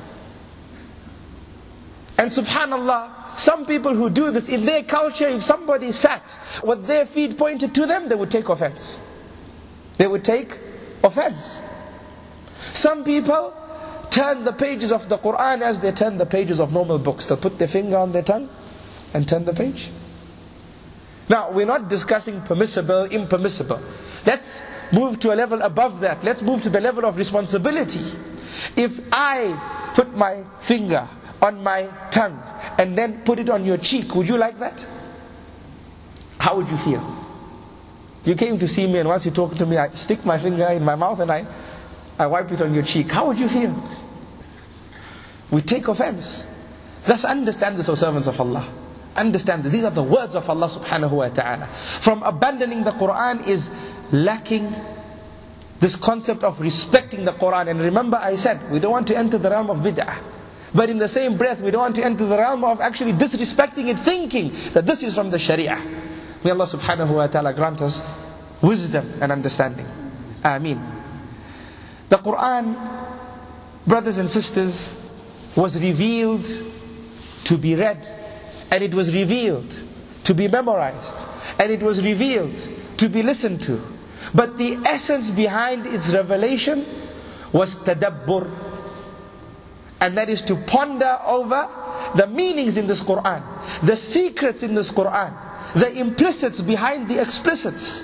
And subhanallah, some people who do this, in their culture, if somebody sat with their feet pointed to them, they would take offense. They would take offense. Some people turn the pages of the Qur'an as they turn the pages of normal books. They'll put their finger on their tongue and turn the page. Now, we're not discussing permissible, impermissible. Let's move to a level above that. Let's move to the level of responsibility. If I put my finger on my tongue and then put it on your cheek, would you like that? How would you feel? You came to see me, and once you talk to me, I stick my finger in my mouth and I wipe it on your cheek. How would you feel? We take offense. Thus understand this, O servants of Allah. Understand that these are the words of Allah subhanahu wa ta'ala. From abandoning the Qur'an is lacking this concept of respecting the Qur'an. And remember, I said, we don't want to enter the realm of bid'ah. But in the same breath, we don't want to enter the realm of actually disrespecting it, thinking that this is from the Sharia. May Allah subhanahu wa ta'ala grant us wisdom and understanding. Ameen. The Qur'an, brothers and sisters, was revealed to be read, and it was revealed to be memorized, and it was revealed to be listened to. But the essence behind its revelation was tadabbur, and that is to ponder over the meanings in this Qur'an, the secrets in this Qur'an, the implicits behind the explicits.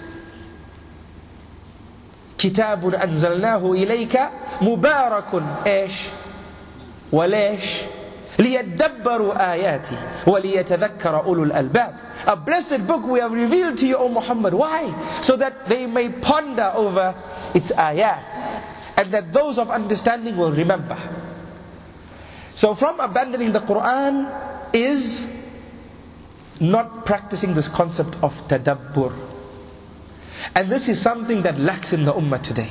كتاب أنزلناه إليك مبارك إيش وليش ليدبروا آياته وليتذكر أولو الألباب. A blessed book we have revealed to you, O Muhammad. Why? So that they may ponder over its ayat, and that those of understanding will remember. So from abandoning the Qur'an is not practicing this concept of tadabbur. And this is something that lacks in the ummah today.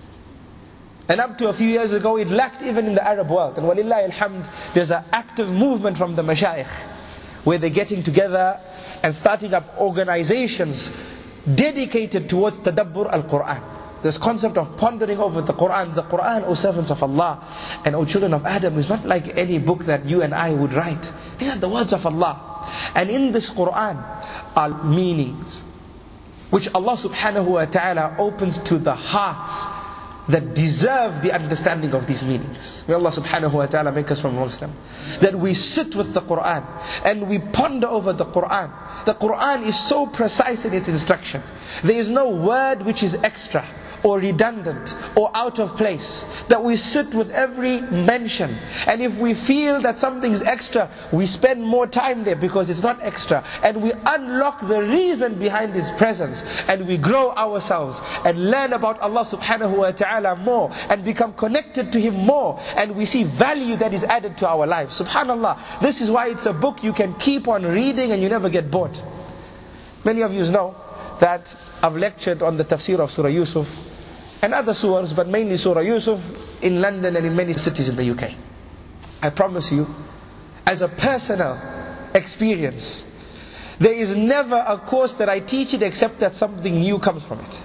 And up to a few years ago, it lacked even in the Arab world. And walillahi alhamd, there's an active movement from the mashayikh, where they're getting together and starting up organizations dedicated towards tadabbur al-Qur'an. This concept of pondering over the Qur'an. The Qur'an, O servants of Allah and O children of Adam, is not like any book that you and I would write. These are the words of Allah. And in this Qur'an are meanings which Allah subhanahu wa ta'ala opens to the hearts that deserve the understanding of these meanings. May Allah subhanahu wa ta'ala make us from amongst them. That we sit with the Qur'an and we ponder over the Qur'an. The Qur'an is so precise in its instruction. There is no word which is extra or redundant or out of place. That we sit with every mention, and if we feel that something is extra, we spend more time there because it's not extra, and we unlock the reason behind its presence, and we grow ourselves and learn about Allah subhanahu wa ta'ala more and become connected to Him more, and we see value that is added to our lives. Subhanallah, this is why it's a book you can keep on reading and you never get bored. Many of you know that I've lectured on the tafsir of Surah Yusuf and other surahs, but mainly Surah Yusuf, in London and in many cities in the UK. I promise you, as a personal experience, there is never a course that I teach it except that something new comes from it.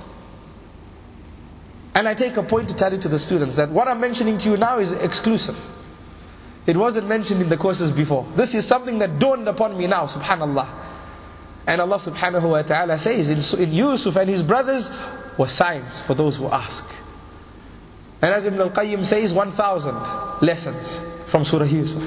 And I take a point to tell it to the students that what I'm mentioning to you now is exclusive. It wasn't mentioned in the courses before. This is something that dawned upon me now, subhanallah. And Allah subhanahu wa ta'ala says in Yusuf and his brothers were signs for those who ask. And as Ibn al-Qayyim says, 1,000 lessons from Surah Yusuf.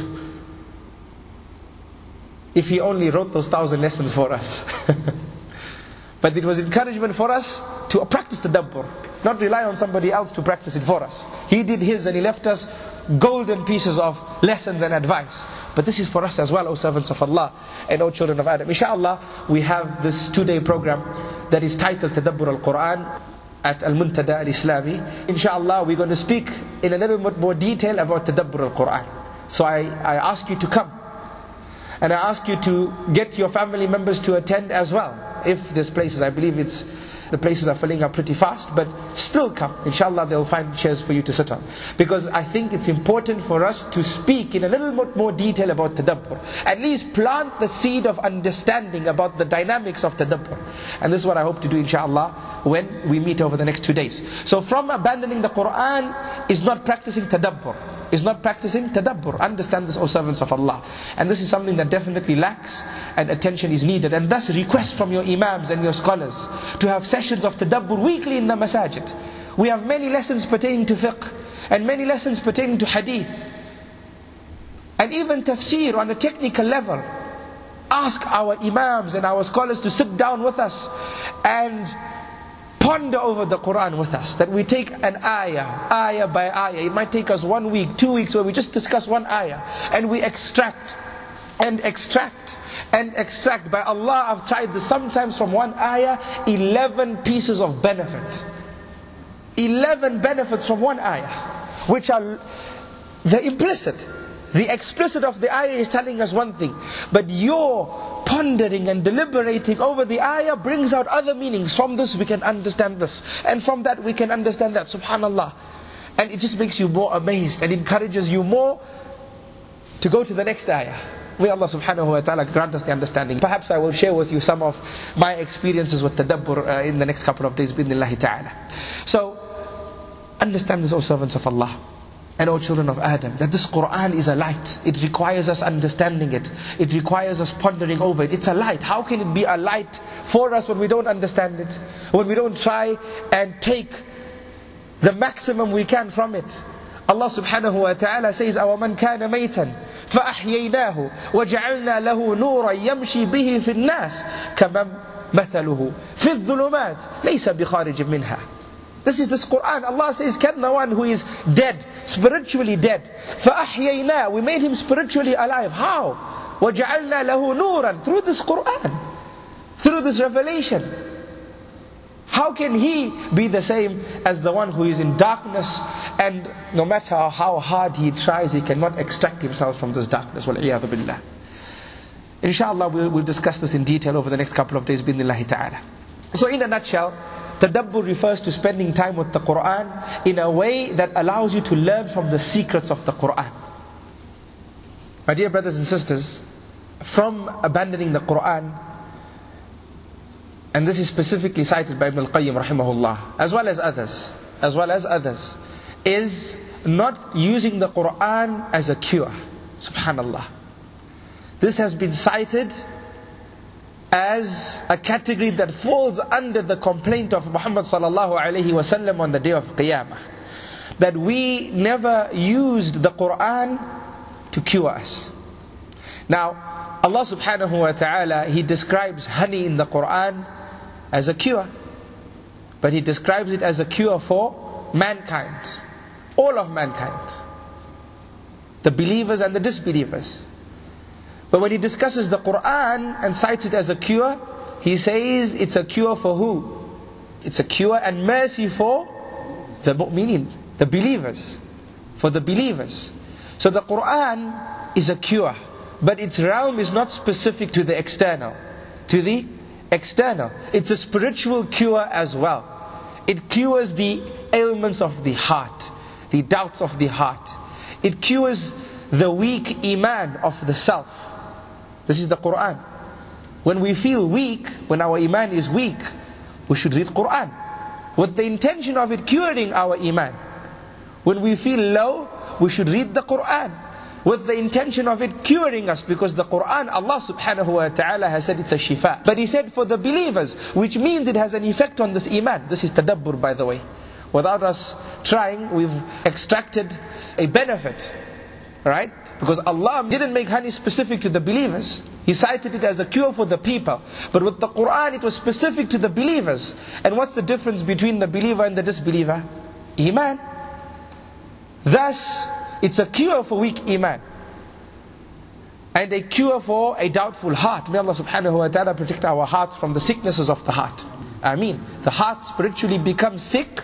If he only wrote those 1,000 lessons for us. But it was encouragement for us to practice the tadabbur, not rely on somebody else to practice it for us. He did his and he left us golden pieces of lessons and advice. But this is for us as well, O servants of Allah and O children of Adam. Inshallah, we have this 2-day program that is titled Tadabbur al-Qur'an at Muntadah al-Islami. Inshallah, we're going to speak in a little bit more detail about Tadabbur al-Qur'an. So I ask you to come. And I ask you to get your family members to attend as well. If there's places, I believe the places are filling up pretty fast, but still come. Inshallah, they'll find chairs for you to sit on. Because I think it's important for us to speak in a little bit more detail about tadabbur. At least plant the seed of understanding about the dynamics of tadabbur. And this is what I hope to do, inshallah, when we meet over the next 2 days. So from abandoning the Qur'an is not practicing tadabbur. Is not practicing tadabbur. Understand this, O servants of Allah. And this is something that definitely lacks, and attention is needed. And thus request from your imams and your scholars to have sessions of tadabbur weekly in the masajid. We have many lessons pertaining to fiqh, and many lessons pertaining to hadith, and even tafsir on a technical level. Ask our imams and our scholars to sit down with us and ponder over the Qur'an with us. That we take an ayah by ayah. It might take us 1 week, 2 weeks, where we just discuss one ayah, and we extract and extract and extract. By Allah, I've tried this. Sometimes from one ayah, 11 pieces of benefit. 11 benefits from one ayah, which are the implicit. The explicit of the ayah is telling us one thing, but your pondering and deliberating over the ayah brings out other meanings. From this we can understand this, and from that we can understand that. Subhanallah. And it just makes you more amazed and encourages you more to go to the next ayah. May Allah subhanahu wa ta'ala grant us the understanding. Perhaps I will share with you some of my experiences with tadabbur in the next couple of days, bi'idhnillahi ta'ala. So, understand this, O servants of Allah and O children of Adam, that this Qur'an is a light. It requires us understanding it. It requires us pondering over it. It's a light. How can it be a light for us when we don't understand it? When we don't try and take the maximum we can from it? Allah subhanahu wa ta'ala says, أَوَمَنْ كَانَ مَيْتًا فَأَحْيَيْنَاهُ وَجَعَلْنَا لَهُ نُورًا يَمْشِي بِهِ فِي النَّاسِ كَمَنْ مَثَلُهُ فِي الظُّلُمَاتِ لَيْسَ بِخَارِجٍ مِنْهَا. This is this Qur'an. Allah says, can the one who is dead, spiritually dead, فَأَحْيَيْنَا, we made him spiritually alive. How? وَجَعَلْنَا لَهُ نُورًا, through this Qur'an, through this revelation. How can he be the same as the one who is in darkness, and no matter how hard he tries, he cannot extract himself from this darkness? Wal-iyadhu billah. Inshallah, we'll discuss this in detail over the next couple of days, bi'idhnillahi ta'ala. So in a nutshell, tadabbur refers to spending time with the Qur'an in a way that allows you to learn from the secrets of the Qur'an. My dear brothers and sisters, from abandoning the Qur'an, and this is specifically cited by Ibn al-Qayyim rahimahullah, as well as others, is not using the Qur'an as a cure. Subhanallah. This has been cited as a category that falls under the complaint of Muhammad sallallahu alayhi wa sallam on the day of Qiyamah, that we never used the Qur'an to cure us. Now, Allah subhanahu wa ta'ala, He describes honey in the Qur'an as a cure, but He describes it as a cure for mankind, all of mankind, the believers and the disbelievers. But when He discusses the Qur'an and cites it as a cure, He says it's a cure for who? It's a cure and mercy for the mu'mineen, the believers, for the believers. So the Qur'an is a cure, but its realm is not specific to the external. It's a spiritual cure as well. It cures the ailments of the heart, the doubts of the heart. It cures the weak iman of the self. This is the Qur'an. When we feel weak, when our iman is weak, we should read Qur'an with the intention of it curing our iman. When we feel low, we should read the Qur'an with the intention of it curing us, because the Qur'an, Allah subhanahu wa ta'ala has said it's a shifa. But He said for the believers, which means it has an effect on this iman. This is tadabbur, by the way. Without us trying, we've extracted a benefit, right? Because Allah didn't make honey specific to the believers. He cited it as a cure for the people. But with the Qur'an, it was specific to the believers. And what's the difference between the believer and the disbeliever? Iman. Thus, it's a cure for weak iman, and a cure for a doubtful heart. May Allah subhanahu wa ta'ala protect our hearts from the sicknesses of the heart. Ameen. The heart spiritually becomes sick,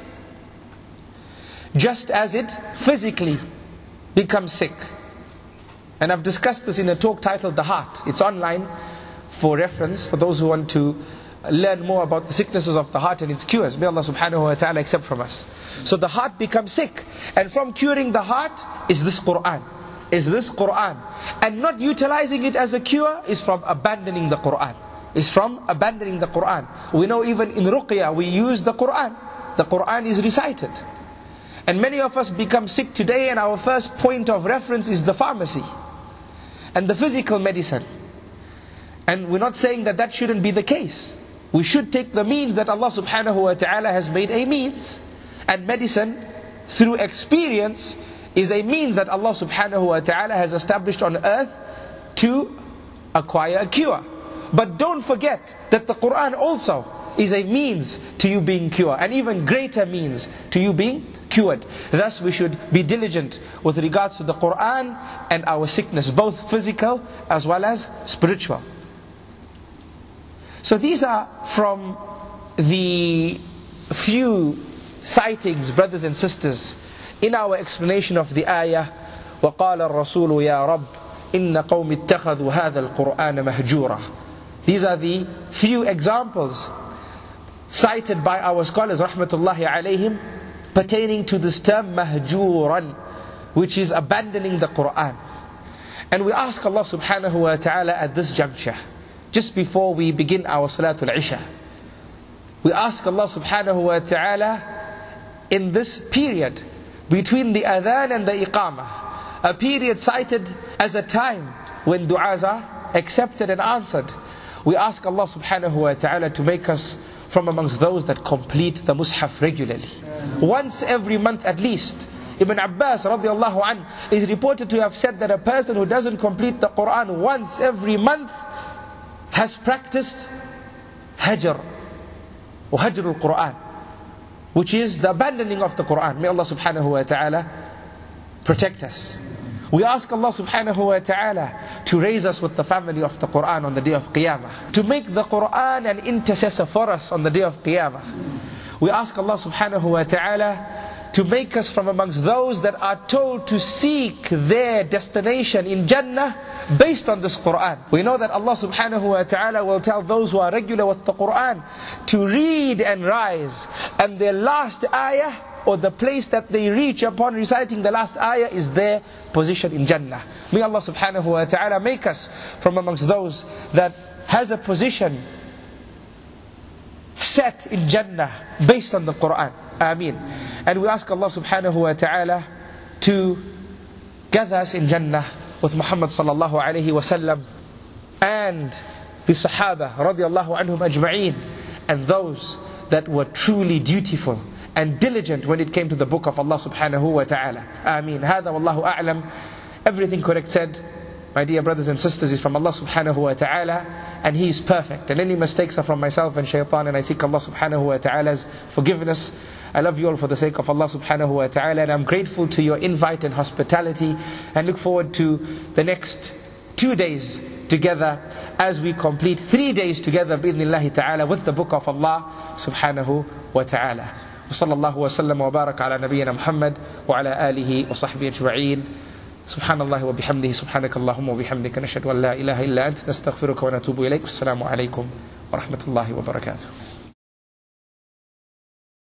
just as it physically becomes sick. And I've discussed this in a talk titled The Heart. It's online for reference, for those who want to learn more about the sicknesses of the heart and its cures. May Allah subhanahu wa ta'ala accept from us. So the heart becomes sick, and from curing the heart is this Qur'an. And not utilizing it as a cure is from abandoning the Qur'an. We know even in Ruqya we use the Qur'an. The Qur'an is recited. And many of us become sick today, and our first point of reference is the pharmacy and the physical medicine. And we're not saying that that shouldn't be the case. We should take the means that Allah subhanahu wa ta'ala has made a means. And medicine, through experience, is a means that Allah subhanahu wa ta'ala has established on earth to acquire a cure. But don't forget that the Qur'an also is a means to you being cured, an even greater means to you being cured. Thus we should be diligent with regards to the Qur'an and our sickness, both physical as well as spiritual. So these are from the few sightings, brothers and sisters, in our explanation of the ayah, وَقَالَ الرَّسُولُ يَا رَبِّ إِنَّ قَوْمِ اتَّخَذُوا هَذَا الْقُرْآنَ مَهْجُورًا. These are the few examples cited by our scholars rahmatullahi alayhim pertaining to this term mahjuran, which is abandoning the Qur'an. And we ask Allah subhanahu wa ta'ala at this juncture, just before we begin our Salatul Isha, we ask Allah subhanahu wa ta'ala in this period between the adhan and the iqamah, a period cited as a time when du'as are accepted and answered, we ask Allah subhanahu wa ta'ala to make us from amongst those that complete the mushaf regularly, once every month at least. Ibn Abbas radiallahu anh is reported to have said that a person who doesn't complete the Qur'an once every month has practiced hajr, or hajr al-Qur'an, which is the abandoning of the Qur'an. May Allah subhanahu wa ta'ala protect us. We ask Allah subhanahu wa ta'ala to raise us with the family of the Qur'an on the day of Qiyamah, to make the Qur'an an intercessor for us on the day of Qiyamah. We ask Allah subhanahu wa ta'ala to make us from amongst those that are told to seek their destination in Jannah based on this Qur'an. We know that Allah subhanahu wa ta'ala will tell those who are regular with the Qur'an to read and rise, and their last ayah, or the place that they reach upon reciting the last ayah, is their position in Jannah. May Allah subhanahu wa ta'ala make us from amongst those that has a position set in Jannah based on the Qur'an. Ameen. And we ask Allah subhanahu wa ta'ala to gather us in Jannah with Muhammad sallallahu alayhi wa sallam and the Sahaba radiallahu anhum ajma'een, and those that were truly dutiful and diligent when it came to the book of Allah subhanahu wa ta'ala. Ameen. Hada wallahu a'lam. Everything correct said, my dear brothers and sisters, is from Allah subhanahu wa ta'ala, and He is perfect. And any mistakes are from myself and shaitan, and I seek Allah subhanahu wa ta'ala's forgiveness. I love you all for the sake of Allah subhanahu wa ta'ala, and I'm grateful to your invite and hospitality, and look forward to the next 2 days together as we complete 3 days together bi'idhnillahi ta'ala with the book of Allah subhanahu wa ta'ala. وصلى الله وسلم وبارك على نبينا محمد وعلى آله وصحبه أجمعين. سبحان الله وبحمده سبحانك اللهم وبحمدك نشهد أن لا إله إلا أنت نستغفرك ونتوب إليك. السلام عليكم ورحمة الله وبركاته.